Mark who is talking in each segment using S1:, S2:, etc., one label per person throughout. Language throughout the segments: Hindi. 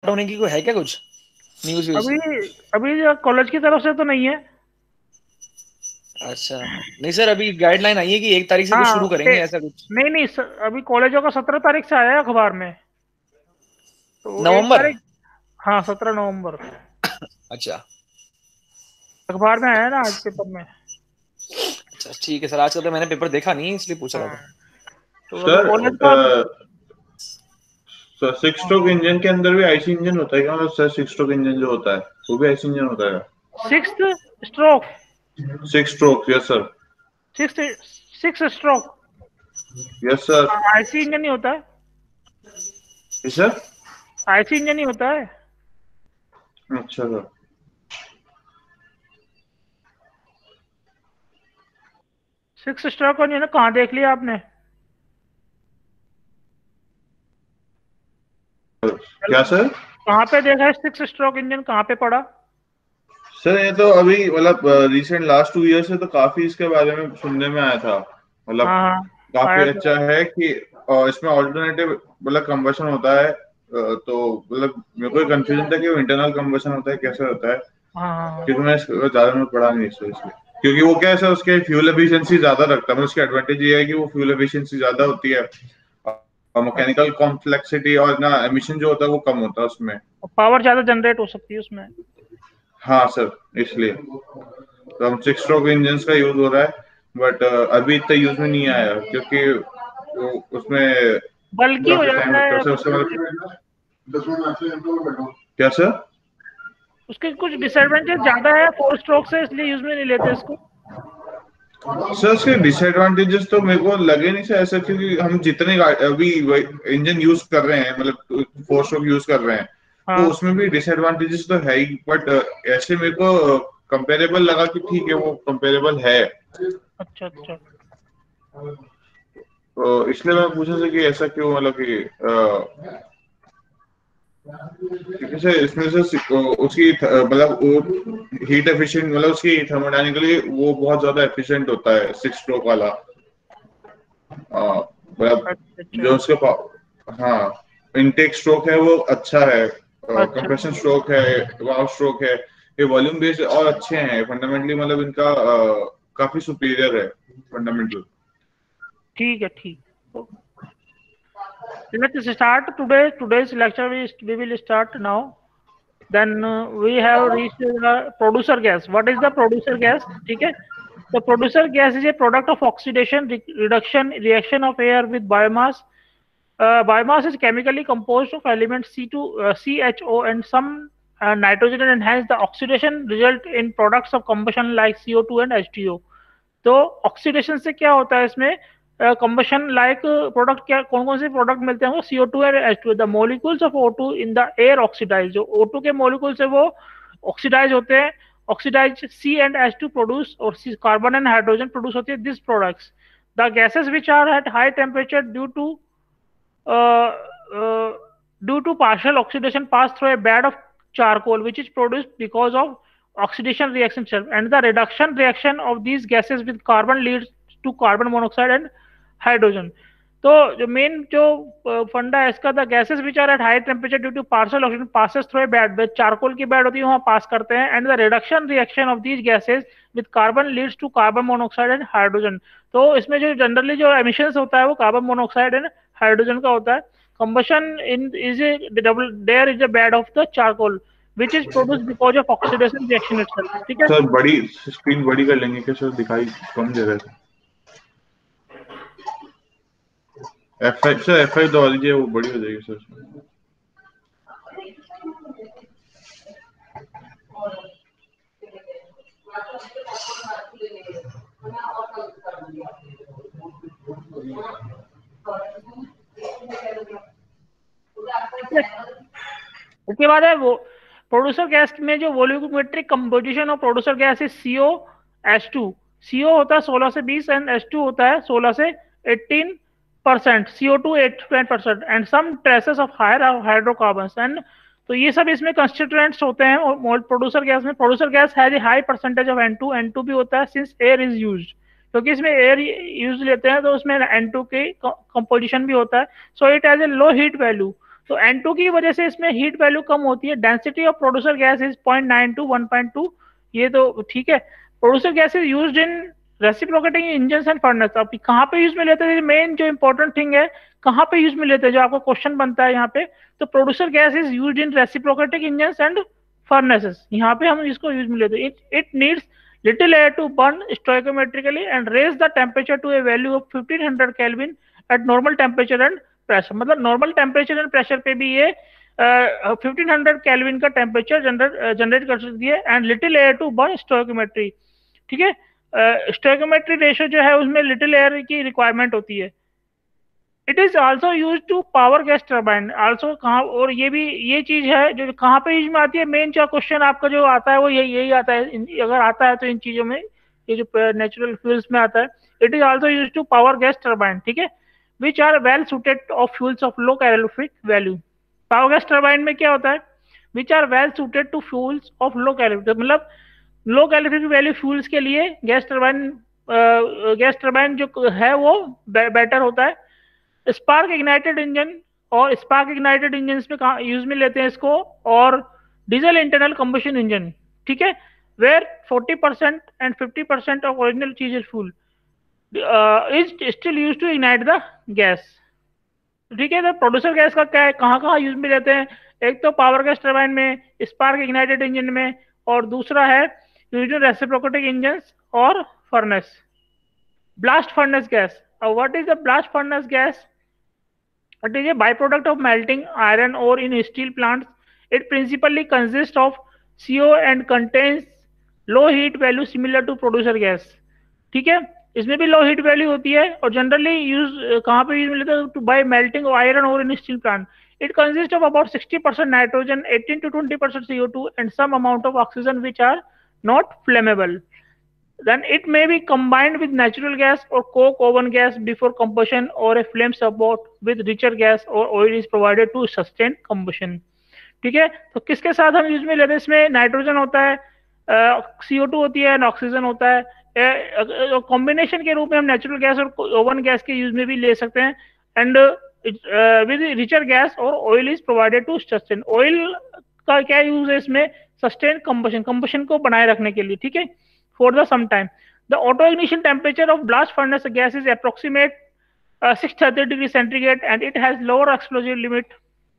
S1: होने की कोई है क्या कुछ न्यूज व्यूज?
S2: अभी अभी कॉलेज की तरफ से तो नहीं है।
S1: अच्छा। नहीं सर, अभी गाइडलाइन आई है कि 1 तारीख से कुछ
S2: हाँ
S1: शुरू करेंगे ऐसा कुछ।
S2: नहीं नहीं अभी कॉलेजों का 17 तारीख से आया है अखबार में। तो
S1: नवंबर।
S2: 1 तारीख। हाँ 17 नवंबर।
S1: अच्छा।
S2: अखबार में आया है ना आज पेपर में।
S1: अच्छा ठीक है सर, आजकल तो मैंने पेपर देखा नहीं है इसलिए पूछ रहा था।
S2: हाँ तो अभी
S3: सर
S2: कॉलेज का।
S3: सिक्स
S2: हाँ
S3: स्ट्रोक इंजन के अंदर भी आईसी इंजन होता है क्या? मतलब सर सिक्स स्ट्रोक इंजन जो होता है वो भी आईसी इंजन होता है?
S2: Six stroke.
S3: Six stroke, yes sir.
S2: Six six stroke.
S3: Yes sir.
S2: IC engine नहीं होता है।
S3: जी सर।
S2: आईसी इंजन नहीं होता है।
S3: अच्छा सर।
S2: 6 स्ट्रोक का इंजन कहाँ देख लिया आपने?
S3: क्या सर?
S2: कहाँ पे देखा है 6 स्ट्रोक इंजन, कहाँ पे पड़ा?
S3: सर ये तो अभी मतलब रिसेंट लास्ट 2 ईयर से तो काफी इसके बारे में सुनने में आया था। मतलब
S2: हाँ हाँ
S3: काफी
S2: आया था।
S3: अच्छा है कि इसमें ऑल्टरनेटिव मतलब कंबशन होता है। तो मतलब मेरे को कंफ्यूजन था कि वो इंटरनल कंबशन होता है कैसे होता है,
S2: हाँ हाँ हाँ।
S3: क्योंकि मैं ज्यादा में पढ़ा नहीं इसलिए। क्योंकि वो क्या है सर, उसके फ्यूल एफिशिएंसी ज्यादा रखता है। मतलब उसकी एडवांटेज ये है कि वो फ्यूल एफिशिएंसी ज्यादा होती है और मैकेनिकल कॉम्प्लेक्सिटी और ना एमिशन जो होता है वो कम होता है उसमें।
S2: पावर ज्यादा जनरेट हो सकती है उसमें।
S3: हाँ सर, इसलिए तो हम सिक्स स्ट्रोक इंजन का यूज हो रहा है। बट अभी इतना यूज में नहीं आया क्योंकि वो उसमें
S2: बल्कि हो
S3: काफी टाइम
S2: जाता
S3: लगता है
S2: है
S3: सर उससे
S2: कुछ।
S3: मतलब। क्या सर?
S2: उसके कुछ डिसएडवांटेज ज्यादा है 4 स्ट्रोक से, इसलिए यूज में नहीं लेते इसको।
S3: सर उसके डिसएडवांटेजेस तो मेरे को लगे नहीं सर ऐसा, क्योंकि हम जितने अभी इंजन यूज कर रहे हैं मतलब फोर स्ट्रोक यूज कर रहे हैं तो
S2: हाँ।
S3: उसमें भी डिसएडवांटेजेस तो है ही। बट ऐसे मेरे को कंपेरेबल लगा कि ठीक है वो कंपेरेबल है।
S2: अच्छा अच्छा।
S3: तो इसलिए मैं पूछा था कि ऐसा क्यों, मतलब कि क्योंकि सर इसमें से उसकी मतलब वो हीट एफिशिएंट मतलब उसकी थर्मोडायनेमिकली वो बहुत ज्यादा एफिशिएंट होता है सिक्स स्ट्रोक वाला। मतलब
S2: अच्छा अच्छा।
S3: जो उसके हाँ इनटेक स्ट्रोक है वो अच्छा है,
S2: अच्छा
S3: कंप्रेशन स्ट्रोक है, वाव स्ट्रोक है। ये वॉल्यूम बेस्ड और अच्छे हैं फंडामेंटली, मतलब इनका काफी सुपीरियर है फंडामेंटल।
S2: ठीक है ठीक। तो let's start today's lecture. We will start now. Then we have reached the producer gas. What is the producer gas? ठीक है। The producer gas is a product of oxidation reduction reaction of air with biomass. Biomass is chemically composed of elements CHO and some nitrogen, and hence the oxidation result in products of combustion like CO2 and H2O. तो ऑक्सीडेशन से क्या होता है इसमें? कंबशन लाइक प्रोडक्ट, क्या कौन कौन से प्रोडक्ट मिलते हैं? वो CO2 और H2O। The molecules of O2 in the air oxidise, जो O2 के मॉलिक्यूल्स है वो ऑक्सीडाइज होते हैं। Oxidise C and H2 produce, और कार्बन एंड हाइड्रोजन प्रोड्यूस होती है this products. The gases which are at high temperature uh, uh, due to partial oxidation pass through a bed of charcoal which is produced because of oxidation reaction itself, and the reduction reaction of these gases with carbon leads to carbon monoxide and hydrogen. तो जो मेन जो फंडा है इसका, the gases which are at high temperature due to partial oxygen passes through a bed, charcoal की बेड होती है वहां पास करते हैं, and the reduction reaction of these gases with carbon leads to carbon monoxide and hydrogen. तो इसमें जो जनरली जो एमिशंस होता है वो कार्बन मोनोऑक्साइड एंड हाइड्रोजन का होता है। Combustion in is a double there is a bed of the charcoal which is produced because of oxidation reaction itself। ठीक है।
S3: सर बड़ी स्क्रीन बड़ी कर लेंगे क्या सर? दिखाई कम दे रहा है। F5 सर, F5 दबा दीजिए, वो बड़ी हो जाएगी सर।
S2: उसके बाद है वो प्रोड्यूसर गैस में जो volumetric composition of producer gas is CO H2। CO होता है 16 से 20 एंड H2 होता है 16 से 18%, CO2 8% and some traces of higher hydrocarbons and. तो ये सब इसमें कंस्टिट्यूएंट्स होते हैं प्रोड्यूसर गैस में। Producer gas has a high percentage of N2 भी होता है सिंस एयर इज यूज्ड, क्योंकि इसमें एयर यूज लेते हैं तो उसमें N2 की कंपोजिशन भी होता है। So it has a low heat value. तो N2 की वजह से इसमें हीट वैल्यू कम होती है। Density of producer gas is 0.9 to 1.2, ये तो ठीक है। Producer gas is used in reciprocating engine and furnace. अब कहाँ पे यूज में लेते हैं, मेन जो इंपॉर्टेंट थिंग है, कहाँ पे यूज में लेते हैं, जो आपका क्वेश्चन बनता है यहाँ पे। तो producer gas is used in reciprocating engine and furnaces, यहाँ पे हम इसको यूज में लेते हैं। It needs little air to burn stoichiometrically and raise the temperature to a value of 1500 Kelvin at normal temperature and pressure। मतलब नॉर्मल टेम्परेचर एंड प्रेशर पे भी ये 1500 केल्विन का टेम्परेचर जनरेट कर सकती है। And little air to burn stoichiometry, ठीक है। स्टोइकोमेट्री रेशियो जो है उसमें लिटिल एयर की रिक्वायरमेंट होती है। It is also use to power gas turbine also. कहाँ, और ये भी ये चीज है जो कहाँ पे यूज में आती है, मेन जो क्वेश्चन आपका जो आता है वो यही आता है। अगर आता है तो इन चीजों में, ये जो नेचुरल फ्यूल्स में आता है। It is also use to power gas turbine, ठीक है, which are well suited of fuels of low calorific value. Power gas turbine में क्या होता है, which are well suited to fuels of low calorific, मतलब लो कैलोरीफिक वैल्यू फ्यूल्स के लिए गैस टर्बाइन जो है वो बेटर होता है। स्पार्क इग्नाइटेड इंजन, और स्पार्क इग्नाइटेड इंजन में कहाँ यूज में लेते हैं इसको, और डीजल इंटरनल कंबशन इंजन, ठीक है, वेयर 40% एंड 50% ऑफ ओरिजिनल चीज fuel is still use to ignite the gas, ठीक है। तो प्रोड्यूसर गैस का क्या है, कहाँ यूज में लेते हैं, एक तो पावर गैस टर्बाइन में, स्पार्क इग्नाइटेड इंजन में, और दूसरा है यूजन रेसिप्रोकेटिंग इंजन और furnace. Blast furnace gas, what is the blast furnace gas? It is a byproduct of melting iron ore in steel plants. It principally consists of CO and contains low heat value similar to producer gas, ठीक है। इसमें भी लो हीट वैल्यू होती है, और जनरली यूज कहाँ पे यूज मिलता है, by melting iron ore in steel plant. It consist of about 60% nitrogen, 18 to 20% CO2 and some amount of oxygen which are not flammable. Then it may be combined with natural gas or coke oven gas before combustion, or a flame support with richer gas or oil is provided to sustain combustion, ठीक है। तो किसके साथ हम यूज में लेते हैं, इसमें नाइट्रोजन होता है, CO2 होती है, ऑक्सीजन होता है। कॉम्बिनेशन के रूप में हम नेचुरल गैस और ओवन गैस के यूज में भी ले सकते हैं। एंड विद रिचर गैस और oil is provided to sustain. Oil का क्या यूज है इसमें, सस्टेन कंबशन को बनाए रखने के लिए, ठीक है, for the some time. The auto ignition temperature of blast furnace gas is approximate 630 degrees centigrade and it has lower explosive limit.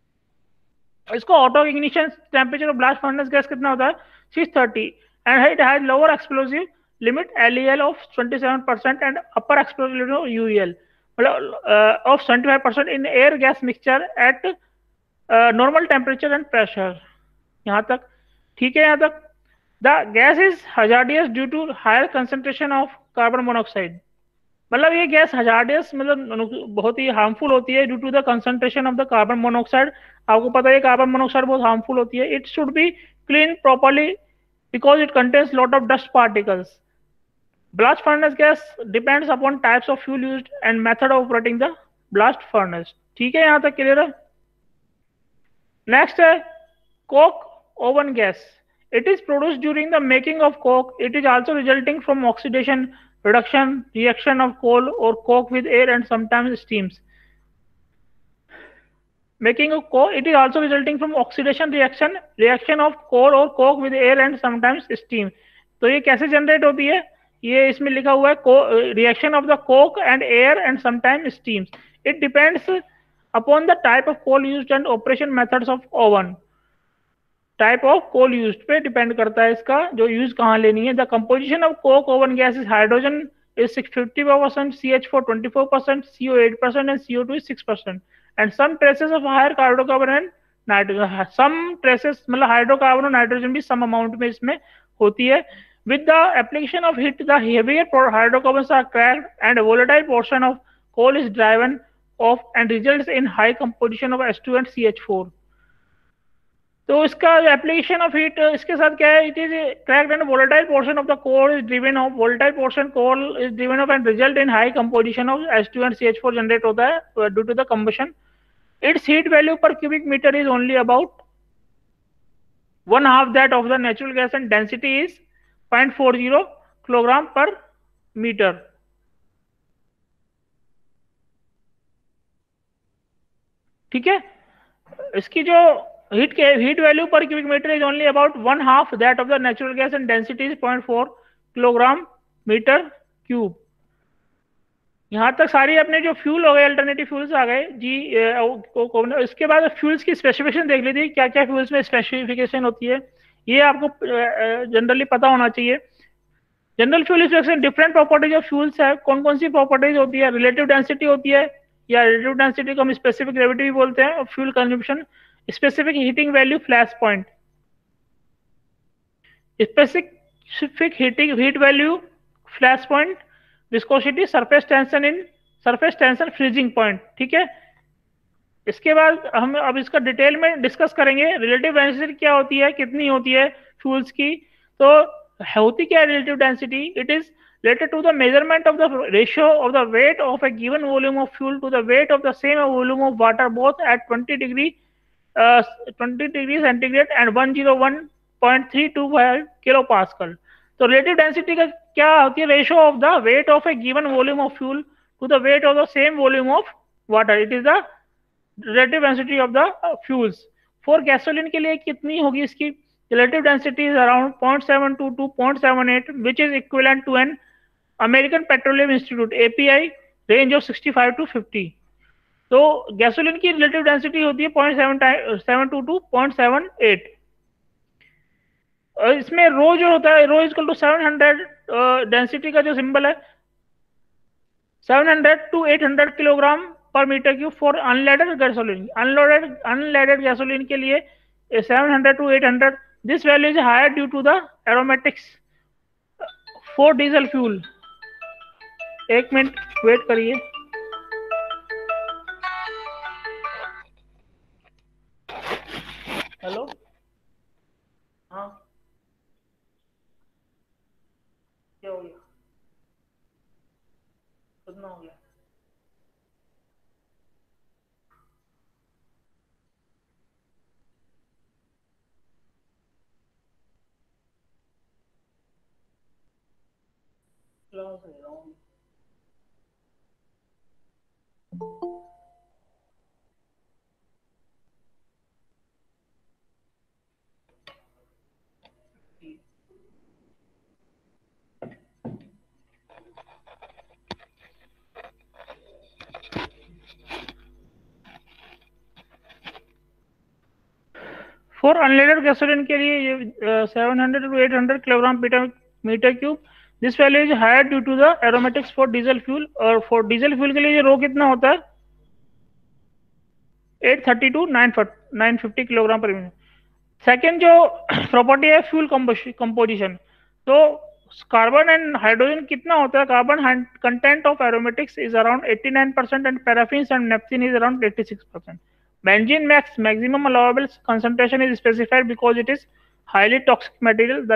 S2: इसको auto ignition temperature of blast furnace gas कितना होता है, 630, and it has lower explosive limit LEL of 27% and upper explosive limit of UEL मतलब of 75% in air gas mixture at normal temperature and pressure। यहाँ तक ठीक है, यहाँ तक। The gas is hazardous due to higher concentration of carbon monoxide। मतलब ये गैस hazardous मतलब बहुत ही हार्मफुल होती है due to the concentration of the carbon monoxide. आपको पता है कार्बन मोनोक्साइड बहुत हार्मफुल होती है। It should be clean properly because it contains lot of dust particles. Blast furnace gas depends upon types of fuel used and method of operating the blast furnace, ठीक है, यहाँ तक क्लियर है। नेक्स्ट है coke oven gas. It is produced during the making of coke. It is also resulting from oxidation, reduction, reaction of coal or coke with air and sometimes steams. Making of coke, it is also resulting from oxidation reaction of coal or coke with air and sometimes steam. तो ये कैसे जनरेट होती है, ये इसमें लिखा हुआ है reaction of the coke and air and sometimes steams. It depends upon the type of coal used and operation methods of oven. Type of coal use पे डिपेंड करता है इसका जो यूज कहाँ लेनी है। The composition of coke oven gas is hydrogen is 50%, CH4 24%, CO 8% and CO2 is 6%, and some traces of higher hydrocarbon and nitrogen, some traces मतलब हाइड्रोकार्बन और नाइट्रोजन भी सम अमाउंट में इसमें होती है। With the application of heat, the heavier hydrocarbons are cracked and a volatile portion of coal is driven off and results in high composition of H2 and CH4। तो इसका एप्लीकेशन ऑफ हीट इसके साथ क्या है, it is cracked and volatile portion of the coal is driven off, volatile portion coal is driven off and result in high composition of H2 and CH4 generate होता है due to the combustion. Its heat value per cubic meter is only about 1/2 that of the natural gas and density is 0.40 kilogram per meter, ठीक है। इसकी जो heat value per cubic meter is only about 1/2 that of the natural gas and density is 0.4 kilogram meter cube. यहाँ तक सारी अपने जो फ्यूल हो गए, अल्टरनेटिव फ्यूल्स आ गए जी। इसके बाद फ्यूल्स की स्पेसिफिकेशन देख लीजिए, क्या क्या फ्यूल्स में स्पेसिफिकेशन होती है, ये आपको जनरली पता होना चाहिए। General fuel specification, different properties of fuels है, कौन कौन सी प्रॉपर्टीज होती है, रिलेटिव डेंसिटी होती है, या रिलेटिव डेंसिटी को हम स्पेसिफिक ग्रेविटी भी बोलते हैं, और fuel consumption, specific heating value, flash point, specific heat value, flash point, viscosity, surface tension, freezing point. ठीक है, इसके बाद हम अब इसका डिटेल में डिस्कस करेंगे। रिलेटिव डेंसिटी क्या होती है, कितनी होती है फ्यूल्स की, तो होती क्या है relative density? It is related to the measurement of the ratio of the weight of a given volume of fuel to the weight of the same volume of water both at 20 degrees centigrade and 101.325 kilopascal। तो relative density का क्या होती है? Ratio of the weight of a given volume of fuel to the weight of the same volume of water. It is the relative density of the fuels। For gasoline के लिए कितनी होगी इसकी? relative density is around 0.72 to 0.78 which is equivalent to an American Petroleum Institute API range of 65 to 50। तो गैसोलीन की रिलेटिव डेंसिटी होती है 0.72 टू 0.78। और इसमें रो जो होता है, रो इक्वल टू 700, डेंसिटी का जो सिंबल है 700 to 800 kilogram per meter cube for unleaded gasoline. Unleaded gasoline के लिए 700 to 800। This value is higher due to the aromatics for diesel fuel. एक मिनट वेट करिए। हेलो, हाँ क्या हो गया? कितना हो गया? क्लास ले रहा हूँ। फॉर अनलेडेड गैसोलीन के लिए ये 700 to 800 kilogram meter cube. This value is higher due to the aromatics for diesel fuel. और फॉर डीजल फ्यूल के लिए ये रो कितना होता है? 830 to 950 kilogram per minute. Second जो प्रॉपर्टी है फ्यूल कंपोजिशन, तो कार्बन एंड हाइड्रोजन कितना होता है? Carbon content of aromatics is around 89% and paraffin and naphthene is around 86%। Benzene maximum allowable concentration is specified because it is highly toxic material. The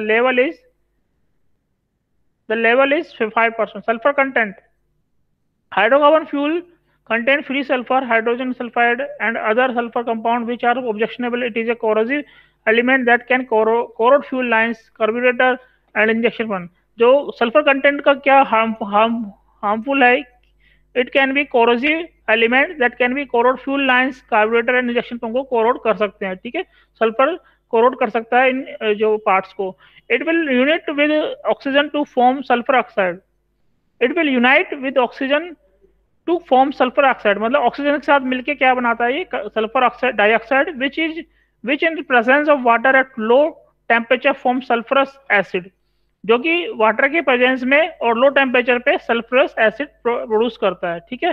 S2: level is 5%. Sulfur content. Hydrocarbon fuel contain free sulfur, hydrogen sulfide, and other sulfur compound which are objectionable. It is a corrosive element that can corrode fuel lines, carburetor, and injection fan। जो सल्फर कंटेंट का क्या हार्मफुल है? It can be corrosive element that can be corrode fuel lines, carburettor and injection pump को कोरोड कर सकते हैं। ठीक है, सल्फर कोरोड कर सकता है इन जो पार्ट्स को। It will unit with oxygen to form sulphur oxide. It will unite with oxygen to form sulphur oxide, मतलब ऑक्सीजन के साथ मिलके क्या बनाता है? ये sulphur oxide dioxide which in presence of water at low temperature form sulphurous acid, जो कि वाटर के प्रेजेंस में और लो टेम्परेचर पे सल्फरस एसिड प्रोड्यूस करता है। ठीक है,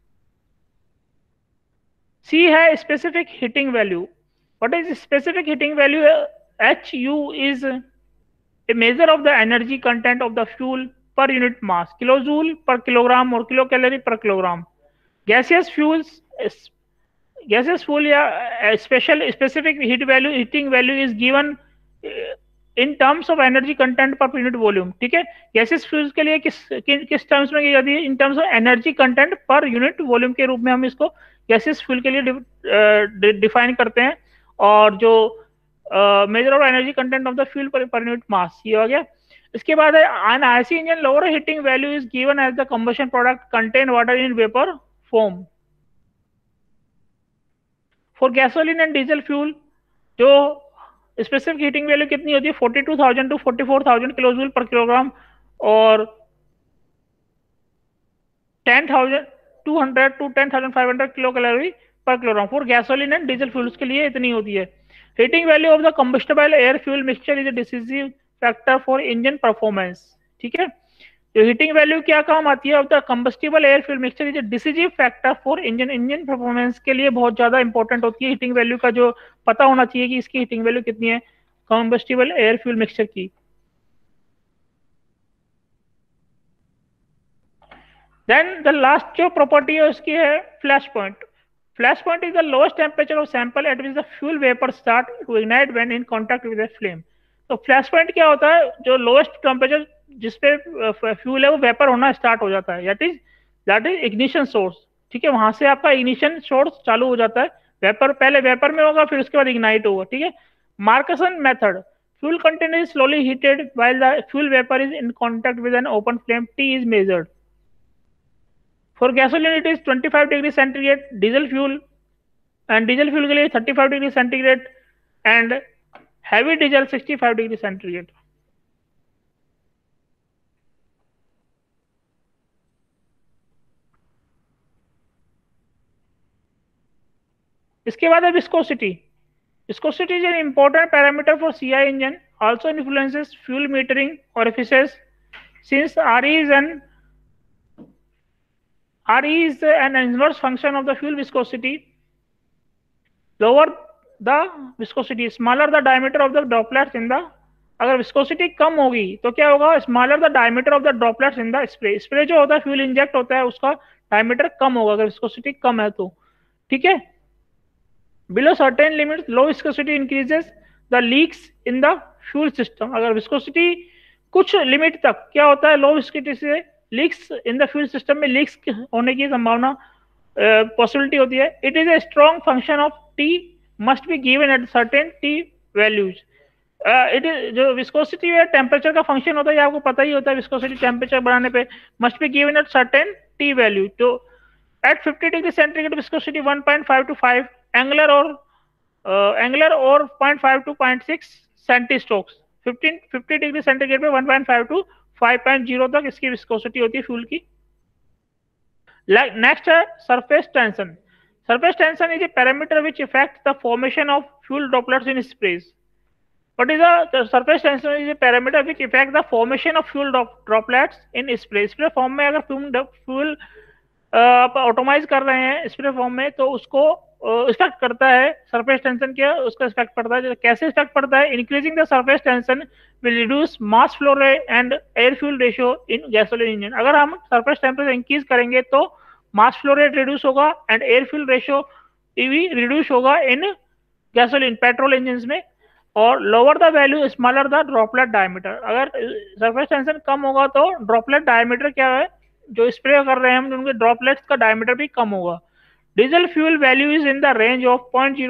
S2: सी है specific heating value. What is specific heating value? HU is a measure of the energy content of the fuel per unit mass, kilojoule per kilogram और kilo calorie per kilogram. Gaseous fuel या specific heating value is given in terms of energy content per unit volume. ठीक है, गैसेस फ्यूल्स के लिए किस टर्म्स में की जाती है? In terms of energy content per unit volume के रूप में हम इसको गैसेस फ्यूल के लिए डिफाइन करते हैं। और जो measure of energy content of the fuel per unit mass, ये हो गया। इसके बाद है an IC engine lower heating value is given as the combustion product contain water in vapour form. For gasoline and diesel fuel जो स्पेसिफिक हीटिंग वैल्यू कितनी होती है 42,000 टू 44,000 किलोजूल पर किलोग्राम और 10,200 to 10,500 kilo calorie per kilogram for gasoline and diesel fuels के लिए इतनी होती है। Heating value of the combustible air fuel mixture is a decisive factor for engine performance. ठीक है, तो हीटिंग वैल्यू क्या काम आती है of the combustible air fuel mixture is a decisive factor for engine performance के लिए बहुत ज्यादा इंपॉर्टेंट होती है। हीटिंग वैल्यू का जो पता होना चाहिए कि इसकी हीटिंग वैल्यू कितनी है कंबस्टेबल एयर फ्यूल मिक्सचर की। देन द लास्ट जो प्रॉपर्टी है उसकी है flash point. Flash point is the lowest temperature of sample at which the fuel vapour start to ignite when in contact with the flame. तो फ्लैश पॉइंट क्या होता है, जो लोएस्ट टेम्परेचर जिसपे फ्यूल है वो वेपर होना स्टार्ट हो जाता है, दैट इज इग्निशन सोर्स। ठीक है, वहां से आपका इग्निशन सोर्स चालू हो जाता है। वेपर पहले वेपर में होगा, फिर उसके बाद इग्नाइट होगा। ठीक है, Marcusson method, fuel container is slowly heated while the fuel vapour is in contact with an open flame, T is measured. For gasoline it is 25 degree centigrade, diesel fuel के लिए 35 degree centigrade and heavy diesel 65 degree centigrade। इसके बाद है viscosity. Viscosity is an important parameter for CI engine, also influences fuel metering orifices since RE is an inverse function of the fuel viscosity. Lower the viscosity, smaller the diameter of the droplets in the, अगर विस्कोसिटी कम होगी तो क्या होगा, smaller the diameter of the droplets in the spray. Spray जो होता है फ्यूल इंजेक्ट होता है उसका डायमीटर कम होगा अगर विस्कोसिटी कम है तो। ठीक है, below certain limit low viscosity increases the leaks in the fuel system. अगर विस्कोसिटी कुछ लिमिट तक क्या होता है, लो विस्कोसिटी से leaks in the fuel system में लीक्स होने की संभावना पॉसिबिलिटी होती है। It is a strong function of T must be given at certain T values. It is जो विस्कोसिटी है टेम्परेचर का फंक्शन होता है, आपको पता ही होता है, विस्कोसिटी टेम्परेचर बढ़ाने पे must be given at certain T value. तो at 50 degree centigrade viscosity 1.5 to 5 Engler और 0.5 टू 0.6 सेंटीस्ट्रोक्स। 50 डिग्री सेंटीग्रेड पे 1.5 टू 5.0 तक इसकी विस्कोसिटी होती है फ्यूल की। नेक्स्ट है surface tension. Surface tension is a parameter which effect the formation of fuel droplets in sprays. What is the surface tension is a parameter which affect the formation of fuel droplets in spray। Spray form में अगर फ्यूल आप ऑटोमाइज कर रहे हैं स्प्रे फॉर्म में तो उसको इफेक्ट करता है सरफेस टेंशन क्या, उसका इफेक्ट पड़ता है। कैसे इफेक्ट पड़ता है, increasing the surface tension will reduce mass flow rate and air fuel ratio in gasoline engine. अगर हम सरफेस टेम्परेचर इंक्रीज करेंगे तो मास फ्लो रेट रिड्यूस होगा एंड एयर फ्यूल रेशियो भी रिड्यूस होगा इन गैसोलीन पेट्रोल इंजन में। और lower the value smaller the droplet diameter. अगर सरफेस टेंशन कम होगा तो ड्रॉपलेट डायमीटर क्या है, जो स्प्रे कर रहे हैं हम उनके ड्रॉपलेट्स का डायमीटर भी कम होगा। Diesel fuel value is in the range of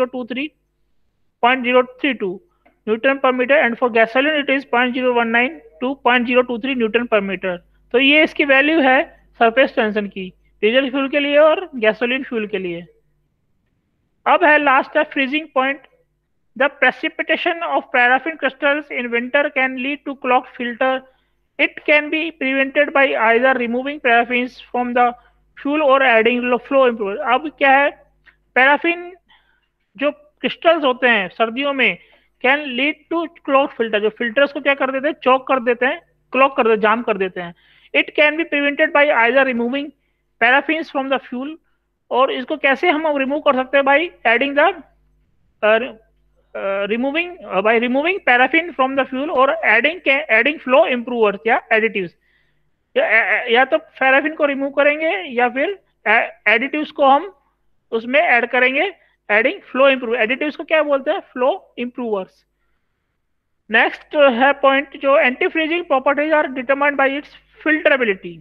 S2: 0.032 newton per metre and for gasoline it is 0.019 to 0.023 newton per metre. तो ये इसकी वैल्यू है सरफेस टेंशन की डीजल फ्यूल के लिए और गैसोलीन फ्यूल के लिए। अब है लास्ट है freezing point. The precipitation of paraffin crystals in winter can lead to clogged filter. It can be prevented by either removing paraffins from the fuel or adding flow improver। अब क्या है, पैराफिन जो क्रिस्टल्स होते हैं सर्दियों में can lead to clog filter, जो फिल्टर्स को क्या कर देते हैं, चौक कर देते हैं, क्लॉग कर देते हैं, जाम कर देते हैं। It can be prevented by either removing paraffins from the fuel, और इसको कैसे हम रिमूव कर सकते हैं, by adding the by removing paraffin from the fuel or adding flow improvers या additives। या तो पैराफिन को रिमूव करेंगे या फिर एडिटिव्स को हम उसमें ऐड करेंगे, एडिंग फ्लो इम्प्रूव। एडिटिव्स को क्या बोलते हैं, फ्लो इम्प्रूवर्स। नेक्स्ट है पॉइंट जो anti freezing properties are determined by its filterability.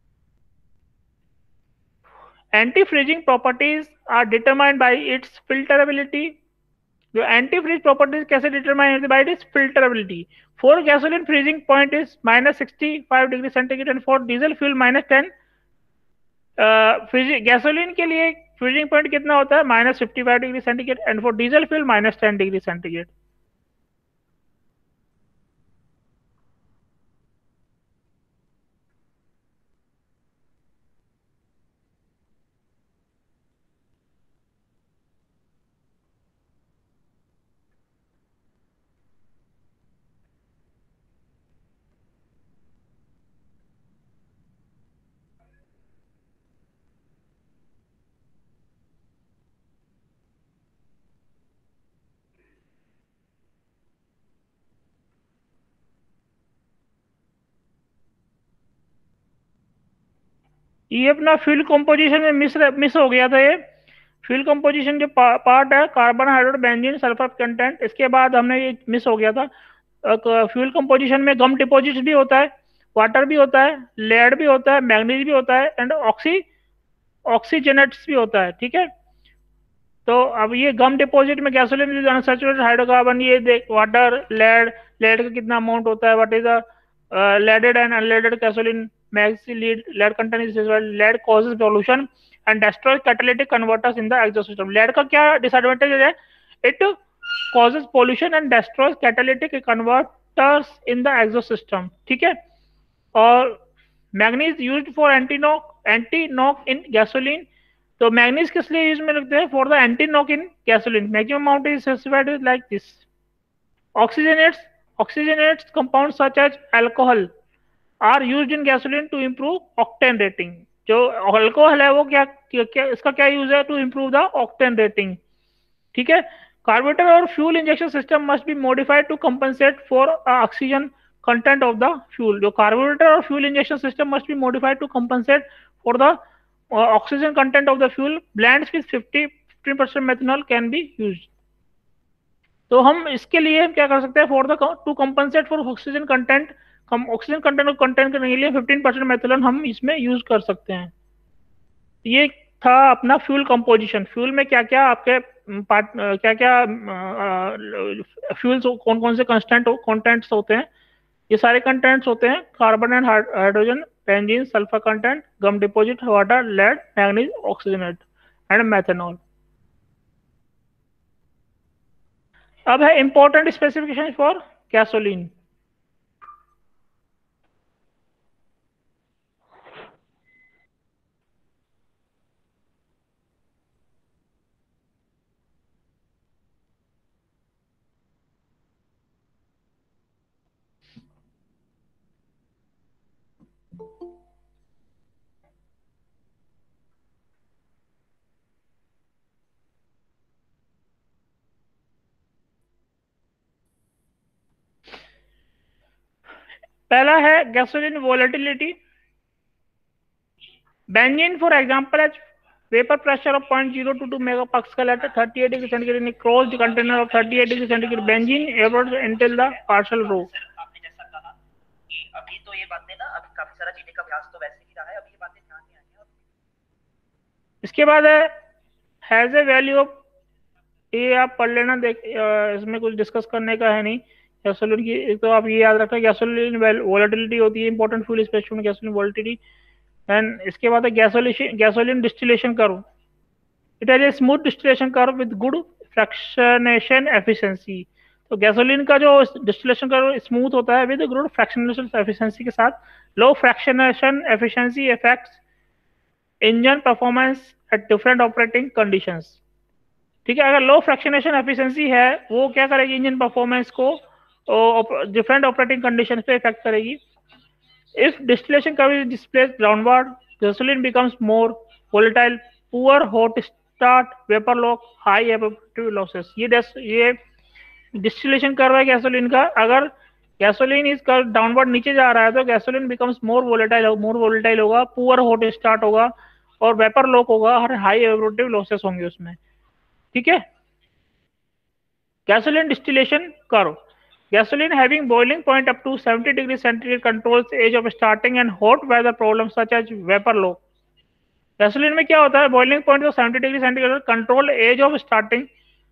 S2: Anti freezing properties are determined by its filterability. जो एंटी फ्रीज प्रॉपर्टीज कैसे डिटरमाइन होती है, by its filterability. For gasoline freezing point is -65 degree centigrade and for diesel fuel -10। Gasoline के लिए फ्रीजिंग पॉइंट कितना होता है -55 degree centigrade, and for diesel fuel -10 degree centigrade. ये अपना फ्यूल कंपोजिशन में मिस हो गया था। ये फ्यूल कंपोजिशन जो पार्ट है, carbon, hydrogen, benzene, sulphur content, इसके बाद हमने ये मिस हो गया था। फ्यूल कंपोजिशन में गम डिपॉजिट्स भी होता है, वाटर भी होता है, लेड भी होता है, मैग्नीज भी होता है, एंड ऑक्सीजनेट्स भी होता है। ठीक है, तो अब ये गम डिपॉजिट में गैसोलीन अनसैचुरेटेड हाइड्रोकार्बन, ये देख वाटर, लेड का कितना अमाउंट होता है, what is the leaded and unleaded gasoline makes lead content is lead causes pollution and destroys catalytic converters in the exhaust system। lead का क्या disadvantage है? it causes pollution and destroys catalytic converters in the exhaust system। ठीक है, और manganese used for anti knock in gasoline. तो मैग्नीज किस लिए यूज में रखते हैं? For the anti knock in gasoline. Maximum amount is specified like this. Oxygenates compounds such as alcohol are used in gasoline to improve octane rating। जो अल्कोहल है वो क्या इसका क्या यूज है? To improve the octane rating. ठीक है, कार्बोरेटर और fuel injection system must be modified to compensate for oxygen content of the fuel. जो कार्बोरेटर और fuel injection system must be modified to compensate for the oxygen content of the fuel. Blends with 15% methanol can be used. तो हम इसके लिए हम क्या कर सकते हैं? For the to compensate for oxygen content, oxygen content को कंटेंट करने के लिए 15% मेथनॉल हम इसमें यूज कर सकते हैं। ये था अपना फ्यूल कंपोजिशन। फ्यूल में क्या क्या आपके पार्ट, क्या क्या फ्यूल्स, कौन कौन से कंटेंट्स होते हैं? ये सारे कंटेंट्स होते हैं carbon and hydrogen, benzene, sulphur content, gum deposit, water, lead, manganese, oxygenate and methanol. अब है इंपॉर्टेंट स्पेसिफिकेशन फॉर गैसोलीन। पहला है gasoline volatility. Benzene for example है vapor pressure of 0.022 megapascal at 38 degree centigrade in a closed container of 38 degree centigrade। benzene evaporates until the partial row।
S4: आपने जैसा कहा कि अभी तो ये बातें ना, अभी काफी सारा जीने का अभ्यास तो वैसे ही रहा है, अभी ये बातें ध्यान में आई हैं।
S2: इसके बाद है हैज ए वैल्यू ऑफ, ये आप पढ़ लेना, देख इसमें कुछ डिस्कस करने का है नहीं। गैसोलीन की तो आप ये याद रखना, गैसोलीन वोलेटिलिटी होती है इंपॉर्टेंट फ्यूल स्पेक्ट्रम में, गैसोलीन वोलेटिलिटी। एंड इसके बाद है gasoline distillation curve. It has a smooth distillation curve with good fractionation efficiency. तो गैसोलीन का जो डिस्टिलेशन कर्व स्मूथ होता है विद गुड फ्रैक्शनेशन एफिशिएंसी के साथ। Low fractionation efficiency affects engine performance at different operating conditions. ठीक है, अगर लो फ्रैक्शनेशन एफिशिएंसी है वो क्या करेगी? इंजन परफॉर्मेंस को डिफरेंट ऑपरेटिंग कंडीशन पे इफेक्ट करेगी। If distillation curve is displaced downward, gasoline becomes more volatile, poor hot start, vapor lock, high evaporative losses। ये डिस्टिलेशन कर्व है गैसोलीन का। अगर गैसोलीन इस कर्व डाउनवर्ड नीचे जा रहा है तो गैसोलीन बिकम्स मोर वोलेटाइल होगा, पुअर हॉट स्टार्ट होगा और वेपर लॉक होगा और हाई एवपोरेटिव लॉसेस होंगे उसमें। ठीक है, gasoline distillation curve. Gasoline having boiling point up to 70 degrees centigrade controls age of starting and hot weather problems such as vapor lock। Gasoline में क्या होता है? बॉइलिंग पॉइंट तो 70 degree centigrade, control ease of starting,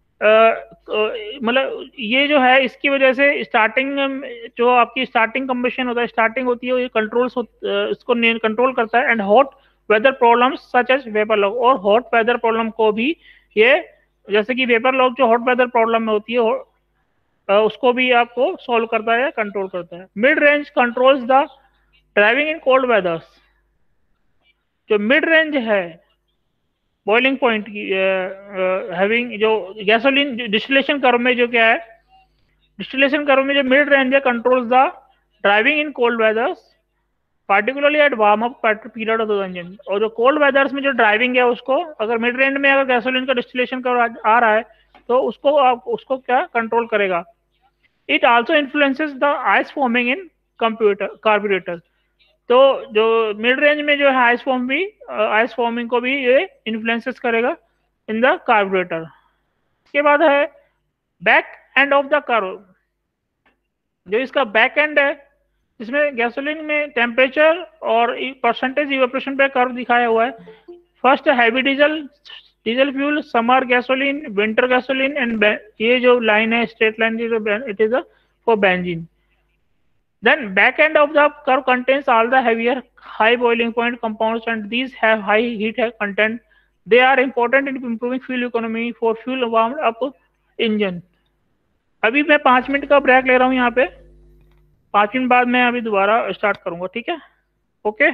S2: मतलब ये जो है इसकी वजह से स्टार्टिंग जो आपकी स्टार्टिंग कंबशन होता है, स्टार्टिंग होती है, ये कंट्रोल्स इसको कंट्रोल करता है। And hot weather problems such as vapour lock, और हॉट वेदर प्रॉब्लम को भी ये, जैसे कि वेपर लॉग जो हॉट वेदर प्रॉब्लम में होती है, उसको भी आपको सॉल्व करता है, कंट्रोल करता है। Mid range controls the driving in cold weathers. जो मिड रेंज है बॉइलिंग पॉइंट की, हैविंग जो गैसोलीन डिस्टिलेशन कर्व में जो क्या है, डिस्टिलेशन कर्व में जो मिड रेंज है controls the driving in cold weathers particularly at warm up period of the engine. और जो कोल्ड वेदर्स में जो ड्राइविंग है उसको, अगर मिड रेंज में अगर गैसोलीन का डिस्टिलेशन कर्व आ रहा है तो उसको आप उसको क्या कंट्रोल करेगा। It also influences the ice forming in carburettor. तो जो मिड रेंज में जो है आइस फॉर्मिंग को भी ये इन्फ्लुएंसेस करेगा इन द कार्बोरेटर। इसके बाद है back end of the curve. जो इसका बैक एंड है, इसमें गैसोलीन में टेम्परेचर और परसेंटेज इवेपोरेशन पे कर्व दिखाया हुआ है। First heavy diesel fuel, summer gasoline, winter gasoline and ये जो लाइन है straight line, it is for benzene. Then back end of the curve contains all the heavier high boiling point compounds, and these have high heat content. They are important in improving fuel economy for fuel warmed up engine. अभी मैं 5 मिनट का ब्रेक ले रहा हूँ यहाँ पे, 5 मिनट बाद मैं अभी दोबारा स्टार्ट करूंगा, ठीक है? Okay.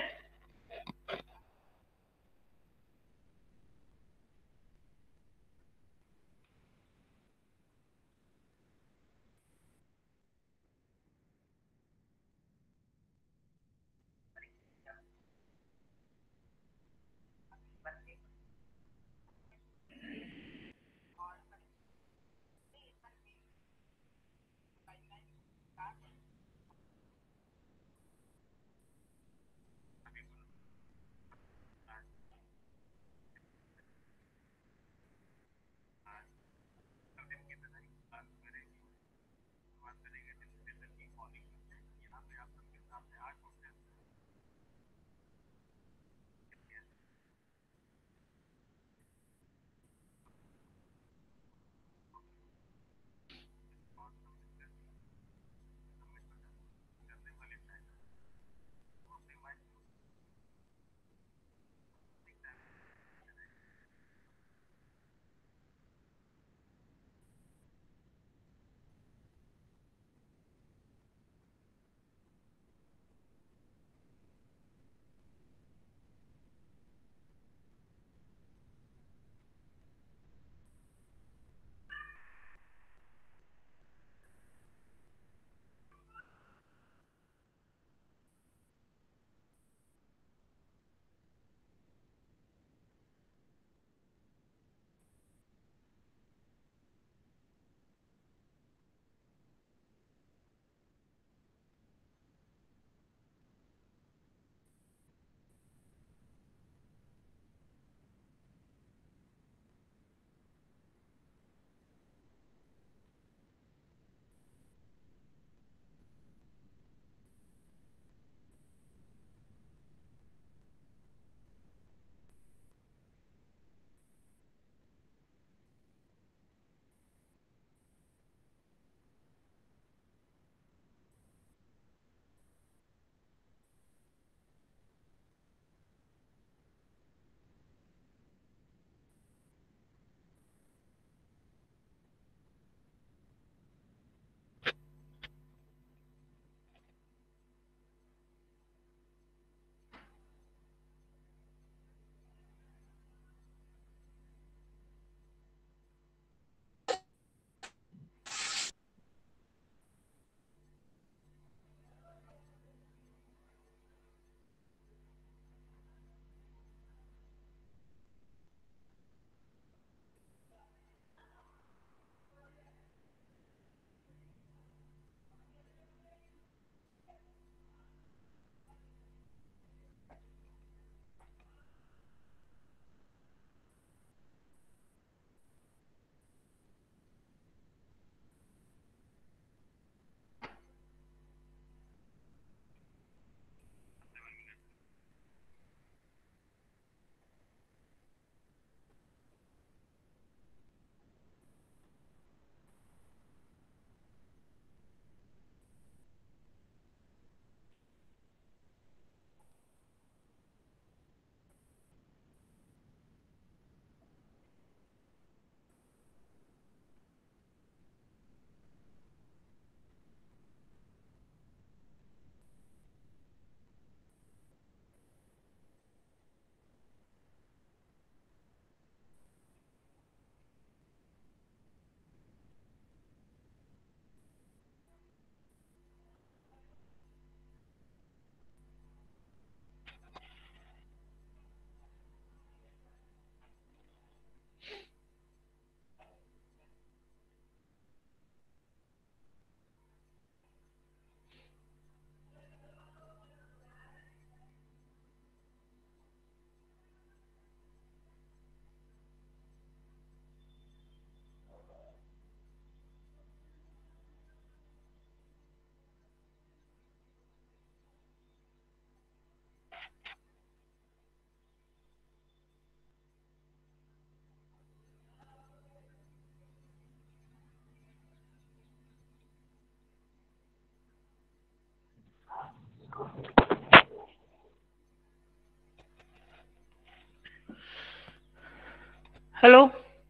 S2: Hello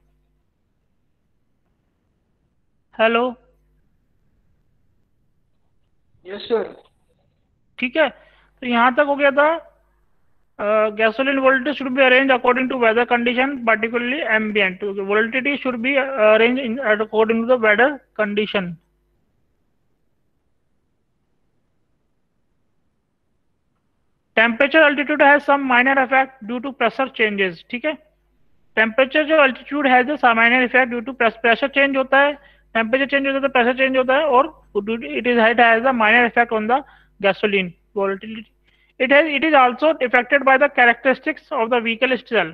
S2: hello,
S5: yes sir.
S2: ठीक है, तो यहाँ तक हो गया था। gasoline volatility should be arranged according to weather condition, particularly ambient. Volatility should be arranged according to the weather condition. Temperature altitude has some minor effect due to pressure changes. ठीक है, टेम्परेचर जो अल्टीट्यूड है जो सामान्य effect due to pressure change होता है, टेम्परेचर चेंज होता है तो प्रेशर चेंज होता है, और it is has a minor effect on the gasoline volatility. It is also affected by the characteristics of the vehicle itself.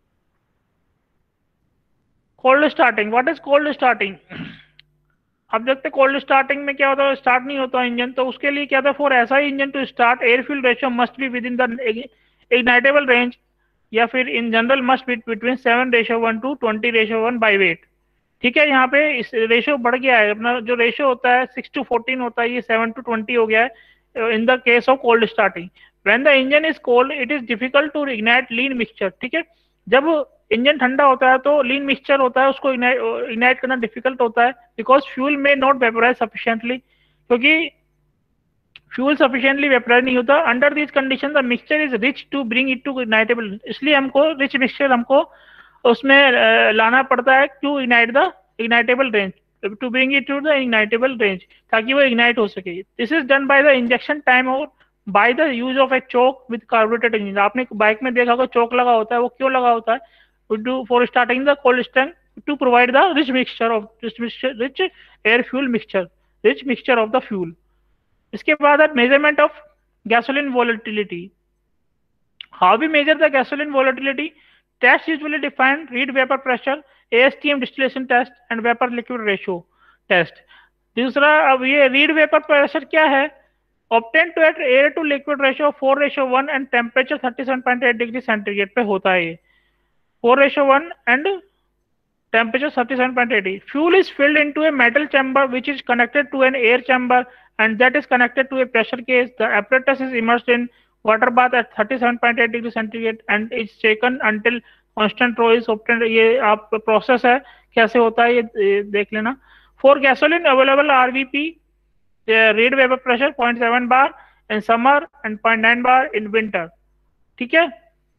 S2: Cold starting. What is cold starting? अब देखते कोल्ड स्टार्टिंग में क्या होता है, स्टार्ट नहीं होता इंजन, तो उसके लिए क्या था, फॉर ऐसा ही engine to start air fuel ratio must be within the ignitable range, या फिर in general must be between 7:1 to 20:1 by weight. ठीक है, यहाँ पे इस रेशियो बढ़ गया है, अपना जो रेशियो होता है 6:14 होता है, ये 7:20 हो गया है in the case of cold starting. When the engine is cold it is difficult to ignite lean mixture. ठीक है, जब इंजन ठंडा होता है तो लीन मिक्सचर होता है, उसको इग्नाइट करना डिफिकल्ट होता है, बिकॉज फ्यूल में नॉट वेपोराइज सफिशिएंटली, क्योंकि फ्यूल सफिशिएंटली वेपोराइज नहीं होता. Under this condition the mixture is rich to bring it to ignitable. इसलिए हमको रिच मिक्सचर हमको उसमें लाना पड़ता है to ignite the ignitable range, to bring it to the ignitable range, ताकि वो इग्नाइट हो सके. This is done by the injection time और by the use of a choke with carbonated engine. आपने बाइक में देखा होगा चोक लगा होता है, वो क्यों लगा होता है, for starting the cold stand to provide the rich mixture of rich air fuel mixture, rich mixture of the fuel. इसके बाद measurement of gasoline volatility. How we measure the gasoline volatility? Test usually define Reid vapour pressure, ASTM distillation test and vapour liquid ratio test. दूसरा, अब ये रीड वेपर प्रेशर क्या है? Obtain to at air to liquid ratio 4:1 and temperature 37.8 degree centigrade पे होता है. ये 4:1 and temperature 37.8. Fuel is filled into a metal chamber which is connected to an air chamber and that is connected to a pressure cage. The apparatus is immersed in water bath at 37.8 degree centigrade and is shaken until constant flow is obtained. ये आप प्रोसेस है, कैसे होता है ये देख लेना. For gasoline available RVP, read vapor pressure 0.7 bar in summer and 0.9 bar in winter. ठीक है,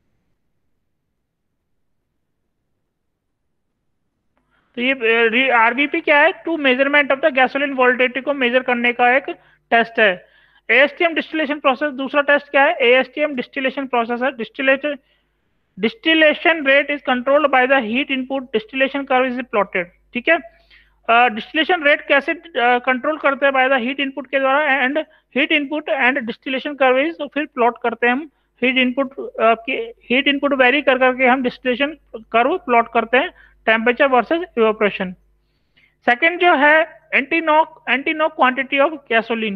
S2: तो ये आरबीपी क्या है? To measurement of the gasoline volatility को मेजर करने का एक टेस्ट है. एएसटीएम डिस्टिलेशन प्रोसेस दूसरा टेस्ट क्या है? एएसटीएम डिस्टिलेशन प्रोसेस है. Distillation rate is controlled by the heat input, distillation curve is plotted. ठीक है, डिस्टिलेशन रेट कैसे कंट्रोल करते हैं? बाय द हीट इनपुट के द्वारा, and heat input and distillation curve is फिर प्लॉट करते हैं हम. हीट इनपुट वेरी कर करके हम डिस्टिलेशन कर्व प्लॉट करते हैं, टेम्परेचर वर्सेस इवेपोरेशन. सेकंड जो है anti knock quantity of gasoline.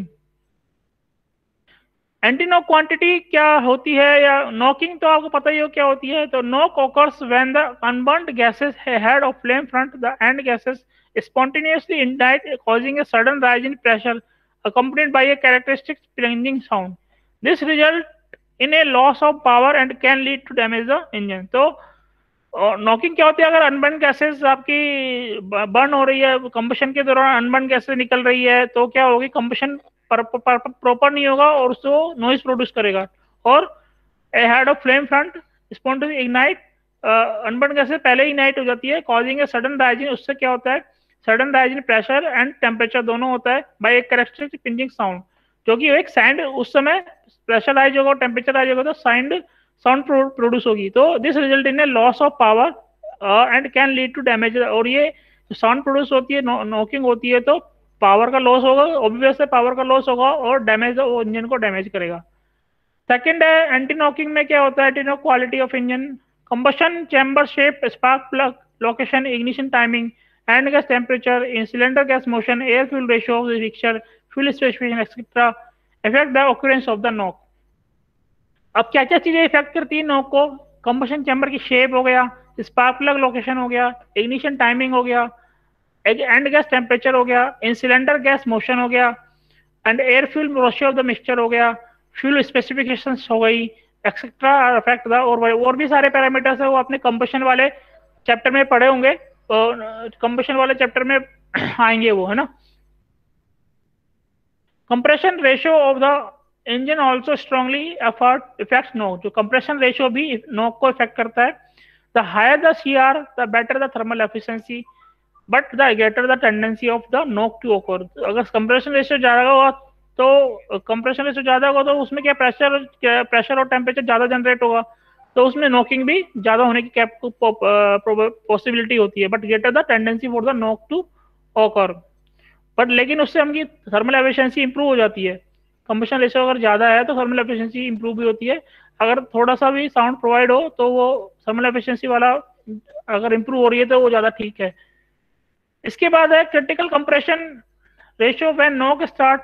S2: Anti knock quantity क्या होती है, या नॉकिंग तो आपको पता ही हो क्या होती है. तो knock occurs when the unburned gases head of flame front, the end gases spontaneously ignite, causing a sudden rise in pressure accompanied by a characteristic plunging sound. This result in a loss of power and can lead to damage the engine. तो नॉकिंग क्या होती है? अगर अनबर्न गैसेस आपकी बर्न हो रही है, कंबशन के दौरान अनबर्न गैसेस निकल रही है, तो क्या होगी, कंबशन प्रॉपर नहीं होगा और उसको नॉइज प्रोड्यूस करेगा. और head of flame front spontaneous ignite, unburn gases पहले ही इग्नाइट हो जाती है, causing a sudden rise in, उससे क्या होता है, sudden rise in pressure and temperature दोनों होता है, बाय एक कैरेक्टरिस्टिक पिंचिंग साउंड, जो कि एक साउंड उस समय प्रेशर राइज होगा और टेम्परेचर राइज होगा तो साउंड प्रोड्यूस होगी. तो this result in a loss of power and can lead to damage. और ये साउंड प्रोड्यूस होती है, नॉकिंग होती है, तो पावर का लॉस होगा, ऑब्वियस है पावर का लॉस होगा और डैमेज इंजन को डैमेज करेगा. सेकंड है एंटी नॉकिंग में क्या होता है? Anti knock quality of engine. Combustion chamber shape, spark plug location, ignition timing, and gas temperature, in cylinder gas motion, air fuel ratio of the mixture, fuel specification etcetera affect the occurrence of the knock. अब क्या क्या चीजें इफेक्ट करती है नॉक को? कंबशन चैम्बर की शेप हो गया, स्पार्क प्लग लोकेशन हो गया, इग्निशन टाइमिंग हो गया, एंड गैस टेम्परेचर हो गया, इन सिलेंडर गैस मोशन हो गया, and air fuel ratio of the mixture हो गया, फ्यूल स्पेसिफिकेशंस हो गई, एक्सेट्रा अफेक्ट द, और भी सारे पैरामीटर्स है वो अपने कंबशन वाले चैप्टर में पढ़े होंगे, कंबशन वाले चैप्टर में आएंगे वो, है ना। Compression ratio of the engine also strongly effects knock, जो कंप्रेशन रेशियो भी नोक को इफेक्ट करता है। The higher the CR the better the thermal efficiency, but the greater the tendency of the knock to occur. अगर कंप्रेशन रेशियो ज्यादा होगा तो कंप्रेशन रेशियो ज्यादा होगा तो उसमें क्या प्रेशर और टेम्परेचर ज्यादा जनरेट होगा, तो उसमें नोकिंग भी ज्यादा होने की पॉसिबिलिटी होती है, but greater the tendency for the knock to occur. But लेकिन उससे हमकी थर्मल एफिशिएंसी इंप्रूव हो जाती है। कंबशन रेशियो अगर ज्यादा है तो थर्मल एफिशिएंसी इंप्रूव भी होती है। अगर थोड़ा सा भी साउंड प्रोवाइड हो तो वो थर्मल एफिशिएंसी वाला अगर इंप्रूव हो रही है तो वो ज्यादा ठीक है। इसके बाद है critical compression ratio when knock start,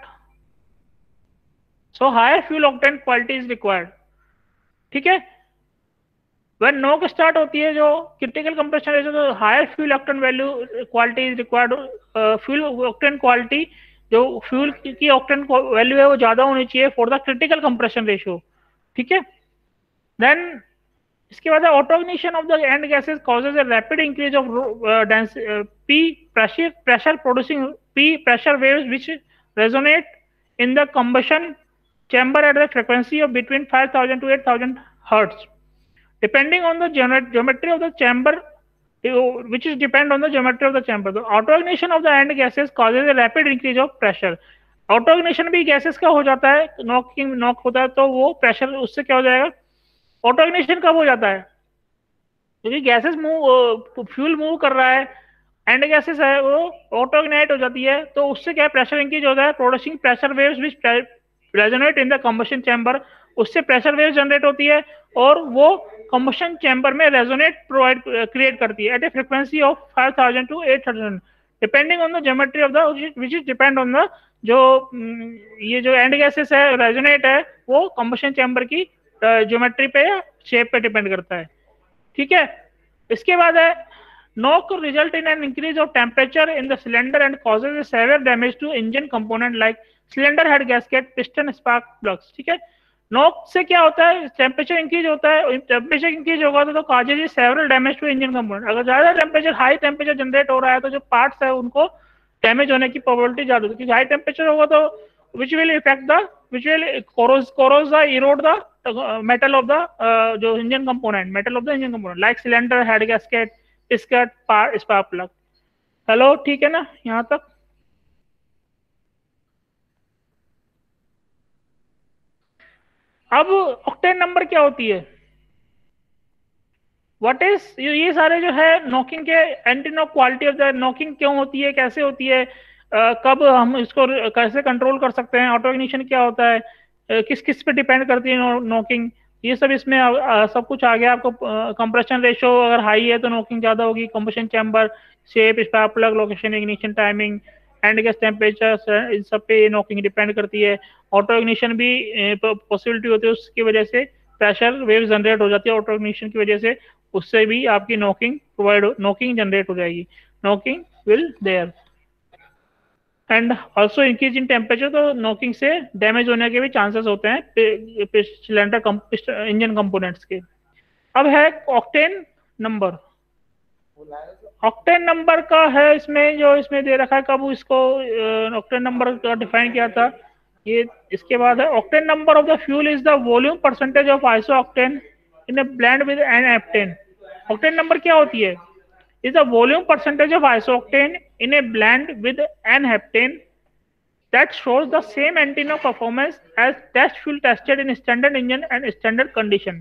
S2: so higher fuel octane quality is required. ठीक है, व्हेन नोक स्टार्ट होती है जो क्रिटिकल कंप्रेशन रेशियो, तो higher fuel octane value quality is required. Fuel octane quality, जो फ्यूल की ऑक्टेन वैल्यू है वो ज्यादा होनी चाहिए for the critical compression ratio. ठीक है, देन इसके बाद autoignition of the end gases causes a rapid increase of P pressure producing P pressure waves which resonate in the combustion chamber at the frequency of between 5000 to 8000 hertz, depending on the geometry of the chamber, which is depend on the geometry of the chamber. The autoignition of the end gases causes a rapid increase of pressure. Autoignition भी गैसेस का हो जाता है, नॉक होता है तो वो प्रेशर उससे क्या हो जाएगा। ऑटोइग्निशन कब हो जाता है, क्योंकि गैसेस फ्यूल मूव कर रहा है, एंड गैसेस है वो ऑटोइग्नाइट हो जाती है, तो उससे क्या प्रेशर इंक्रीज होता है, producing pressure waves which resonate in the combustion chamber, उससे प्रेशर वेव जनरेट होती है और वो कंबशन चैम्बर में रेजोनेट क्रिएट करती है at a frequency of 5000 to 8000, depending on the geometry of the which is depend on the, जो ये जो एंड गैसेस है रेजोनेट है वो कंबशन चैम्बर की ज्योमेट्री पे या शेप पे डिपेंड करता है। ठीक है, इसके बाद है knock result in an increase of temperature in the cylinder and causes a severe damage to engine component like cylinder head gasket piston spark plugs. ठीक है, नॉक से क्या होता है, टेम्परेचर इंक्रीज होता है, टेम्परेचर इंक्रीज होगा तो causes several damage to engine component. अगर ज्यादा टेम्परेचर हाई टेम्परेचर जनरेट हो रहा है तो जो पार्ट्स है उनको डैमेज होने की प्रोबेबिलिटी ज्यादा होती है, क्योंकि हाई टेम्परेचर होगा तो which will corrode the erode the metal of the जो engine component, metal of the engine component like cylinder head gasket piston spark plug. Hello, ठीक है ना यहाँ तक। अब ऑक्टेन नंबर क्या होती है, व्हाट इज, ये सारे जो है नॉकिंग के anti knock quality of the knocking क्यों होती है, कैसे होती है, कब हम इसको कैसे कंट्रोल कर सकते हैं, ऑटो इग्निशन क्या होता है, किस किस पे डिपेंड करती है नॉकिंग, ये सब इसमें सब कुछ आ गया आपको। कंप्रेशन रेशियो अगर हाई है तो नॉकिंग ज्यादा होगी, combustion chamber shape spark plug location ignition timing and gas temperature, इन सब पे नॉकिंग डिपेंड करती है। ऑटो इग्निशन भी पॉसिबिलिटी होती है, उसकी वजह से प्रेशर वेव जनरेट हो जाती है, ऑटो इग्निशन की वजह से उससे भी आपकी नॉकिंग जनरेट हो जाएगी, knocking will there and also increase in temperature, तो नॉकिंग से डैमेज होने के भी चांसेस होते हैं सिलेंडर इंजन कंपोनेंट्स के। अब है ऑक्टेन नंबर, ऑक्टेन नंबर का है इसमें जो इसमें दे रखा है, कब इसको ऑक्टेन नंबर का डिफाइन किया था ये। इसके बाद है octane number of the fuel is the volume percentage of iso octane in a blend with n heptane. Octane number क्या होती है, is the volume percentage of isooctane in a blend with N-heptane that shows the same anti-knock performance as test fuel tested in standard engine and standard condition.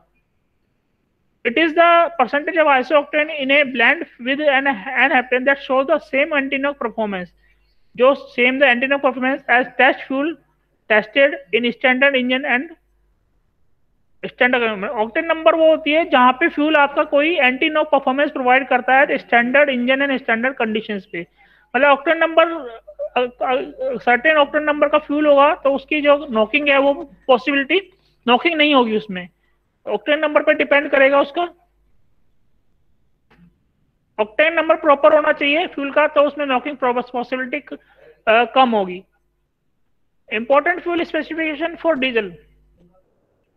S2: It is the percentage of isooctane in a blend with N-heptane that shows the same anti-knock performance, जो same the anti-knock performance as test fuel tested in standard engine and standard. Octane number वो होती है जहां पे फ्यूल आपका कोई एंटी नॉक परफॉर्मेंस प्रोवाइड करता है standard engine and standard conditions पे। मतलब octane number certain octane number का फ्यूल होगा तो उसकी जो नॉकिंग है वो पॉसिबिलिटी नॉकिंग नहीं होगी उसमें, ऑक्टेन नंबर पे डिपेंड करेगा उसका। ऑक्टेन नंबर प्रॉपर होना चाहिए फ्यूल का, तो उसमें नॉकिंग पॉसिबिलिटी कम होगी। Important fuel specification for diesel,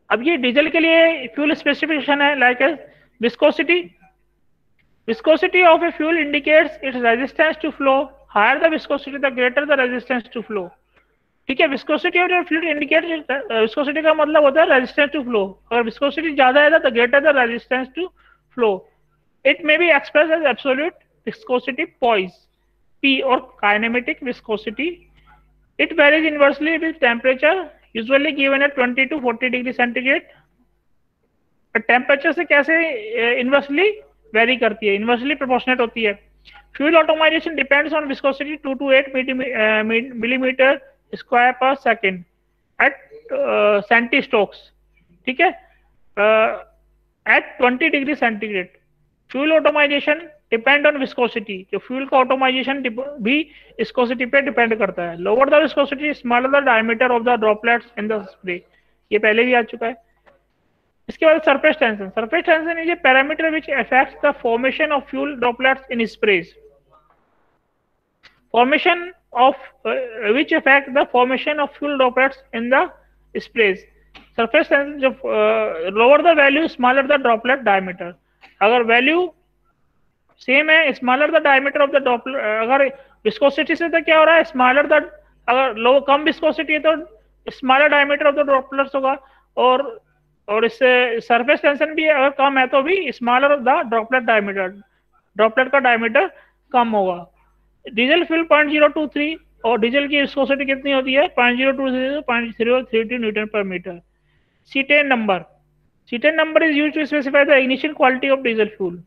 S2: अब ये डीजल के लिए फ्यूल स्पेसिफिकेशन है, like viscosity. Viscosity of a fuel indicates its resistance to flow. Higher the viscosity, the greater the resistance to flow. ठीक है, viscosity of fluid indicate, viscosity का मतलब होता है रेजिस्टेंस टू फ्लो. अगर विस्कोसिटी ज्यादा है तो greater the resistance to flow. It may be express as absolute viscosity poise P और kinematic viscosity. It varies inversely with temperature, usually given at 20 to 40 degree centigrade. Temperature से कैसे इनवर्सली वेरी करती है, इनवर्सली प्रोपोर्शनेट होती है. Fuel atomization depends on viscosity 2 to 8 millimeter square per second at centistokes. ठीक है, at 20 degree centigrade. Fuel atomization depend on viscosity. जो फ्यूल का ऑटोमाइजेशन भी विस्कोसिटी पे डिपेंड करता है. Lower the viscosity smaller the diameter of the droplets in the spray. ये पहले भी आ चुका है. इसके बाद surface tension. Surface tension is a parameter which affects the formation of fuel droplets in sprays. Formation of which affect the formation of fuel droplets in the sprays. Surface tension जब lower the value, smaller the droplet diameter. अगर value same है, smaller the diameter of the droplet. अगर viscosity से तो क्या हो रहा है, smaller the, अगर low कम viscosity है तो smaller diameter of the droplets होगा. और इससे surface tension भी अगर कम है तो भी smaller the droplet diameter, droplet का diameter कम होगा. डीजल फ्यूल 0.023 और डीजल की विस्कोसिटी कितनी होती है, 0.023 to 0.032 newton per meter. Cetane number. Cetane number is used to specify the ignition quality of diesel fuel.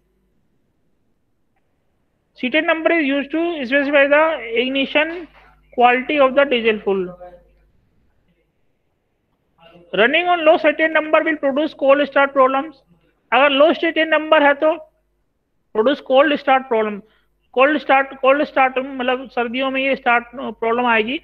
S2: Cetane number is used to specify the ignition quality of the diesel fuel. Running on low cetane number will produce cold start problems. अगर लो सीटेन नंबर है तो produce cold start problem. Cold start मतलब सर्दियों में ये स्टार्ट प्रॉब्लम आएगी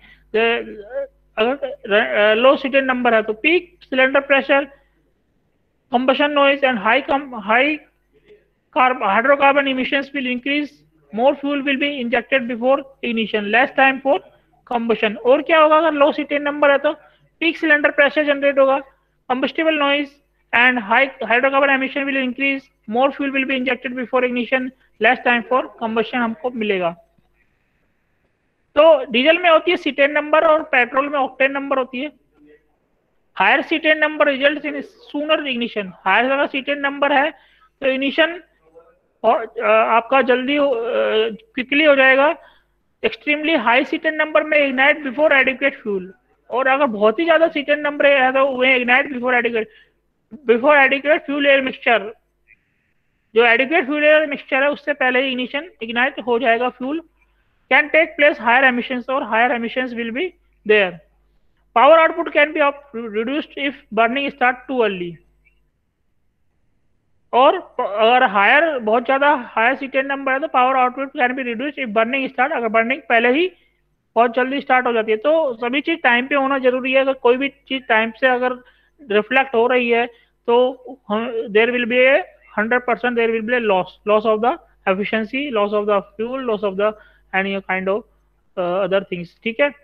S2: अगर लो सीटेन नंबर है तो. Peak cylinder pressure, combustion noise and high hydrocarbon emissions will increase. More fuel will be injected before ignition, less time for combustion. और क्या होगा अगर लो सीटेन नंबर है तो पीक सिलेंडर प्रेशर जनरेट होगा, combustible noise and hydrocarbon emission will increase, more fuel will be injected before ignition, less time for combustion हमको मिलेगा. तो डीजल में होती है सीटेन नंबर और पेट्रोल में ऑक्टेन नंबर होती है. Higher cetane number results in sooner ignition. Higher अगर सीटेन नंबर है तो इग्निशन आपका जल्दी क्विकली हो जाएगा. एक्सट्रीमली हाई सीटेन नंबर में इग्नाइट बिफोर एडिक्वेट फ्यूल. और अगर बहुत ही ज्यादा सीटेन नंबर है तो वह ignite before adequate fuel air mixture. जो एडिक्वेट फ्यूल एयर मिक्सचर है उससे पहले ही इग्नाइट हो जाएगा fuel. Can take place higher emissions और higher emissions will be there. Power output can be reduced if burning start too early. और अगर हायर बहुत ज्यादा हायर सीटेन नंबर है तो power output can be reduced if burning start, अगर बर्निंग पहले ही बहुत जल्दी स्टार्ट हो जाती है. तो सभी चीज टाइम पे होना जरूरी है. अगर कोई भी चीज टाइम से अगर रिफ्लेक्ट हो रही है तो there will be 100% there will be loss of the efficiency, loss of the fuel, loss of the any kind of other things. ठीक है.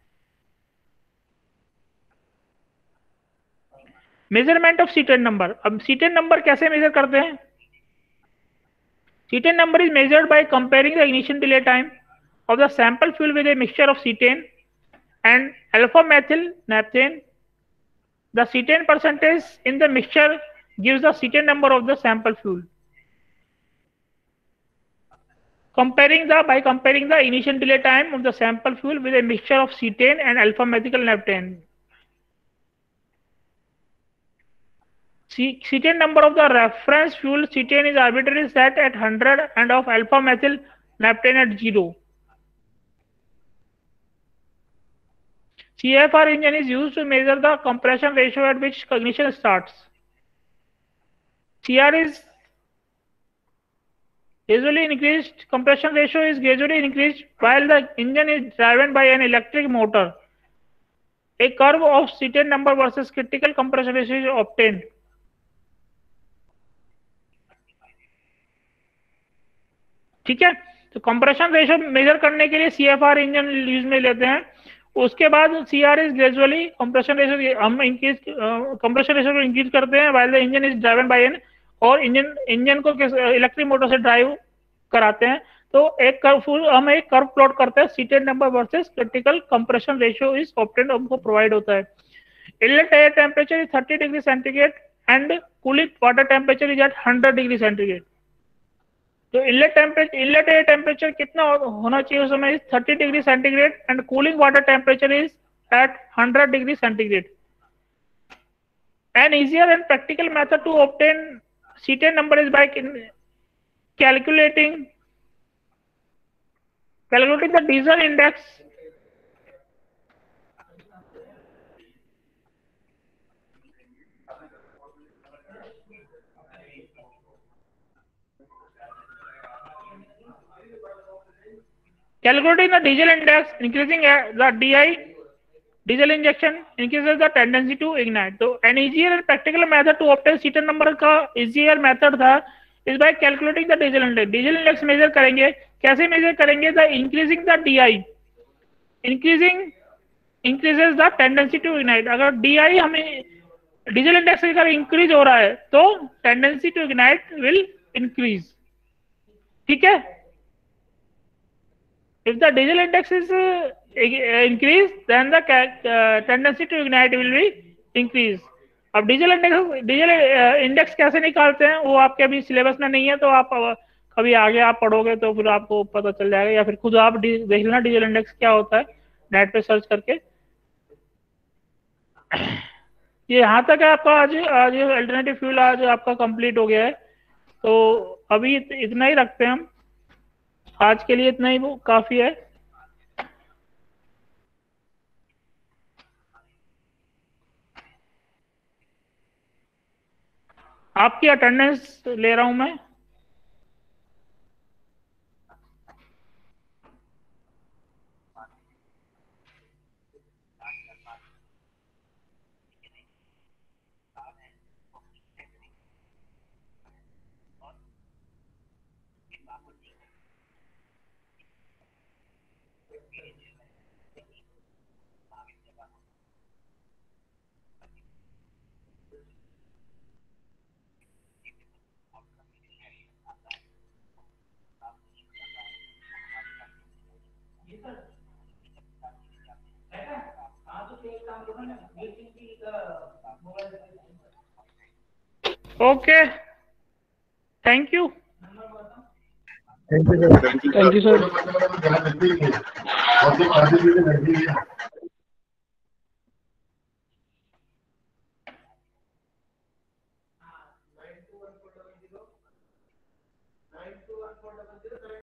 S2: Measurement of cetane number. अब सीटेन नंबर कैसे मेजर करते हैं? Cetane number is measured by comparing the ignition delay time of the sample fuel with a mixture of cetane and alpha methyl naphthene. The cetane percentage in the mixture gives the cetane number of the sample fuel. By comparing the ignition delay time of the sample fuel with a mixture of cetane and alpha methyl naphthalene. Cetane number of the reference fuel cetane is arbitrarily set at 100 and of alpha methyl naphthalene at 0. CFR engine is used to measure the compression ratio at which ignition starts. CR is gradually increased. Compression ratio is gradually increased while the engine is driven by an electric motor. A curve of cetane number versus critical compression ratio is obtained. ठीक है. तो कंप्रेशन रेशियो मेजर करने के लिए CFR इंजन यूज में लेते हैं उसके बाद CR is gradually compression ratio, हम इंक्रीज कंप्रेशन रेशियो को इंक्रीज करते हैं while the engine is driven by an, और इंजन को इलेक्ट्रिक मोटर से ड्राइव कराते हैं। तो हम एक कर्व प्लॉट करते हैं, cetane number versus critical compression ratio is obtained, हमको प्रोवाइड होता है। Inlet air temperature is 30 degree centigrade and cooling water temperature is at 100 degree centigrade. तो इनलेट एयर टेम्परेचर कितना होना चाहिए उस समय, 30 degree centigrade and cooling water temperature is at 100 degree centigrade. An easier and practical method to obtain seated number is by calculating the diesel index. Calculating the diesel index, increasing the DI, diesel injection increases the tendency to ignite. तो an easier and practical method to obtain seated number का easier method था is by calculating the diesel index. diesel index measure करेंगे, कैसे measure करेंगे? The increasing the DI, increases the tendency to ignite. अगर DI हमें डीजल इंडेक्स अगर इंक्रीज हो रहा है तो tendency to ignite will increase. ठीक है, if the diesel index is increased then the tendency to ignite will be increase। अब डीजल इंडेक्स कैसे निकालते हैं वो आपके अभी सिलेबस में नहीं है, तो आप कभी आगे आप पढ़ोगे तो फिर आपको पता चल जाएगा, या फिर खुद आप देख लेना डीजल इंडेक्स क्या होता है नेट पे सर्च करके। ये यहाँ तक है आपका आज अल्टरनेटिव फ्यूल आज आपका कंप्लीट हो गया है। तो अभी इतना ही रखते हैं हम आज के लिए, इतना ही वो काफी है। आपकी अटेंडेंस ले रहा हूं मैं। Okay, thank you.
S3: Thank you sir.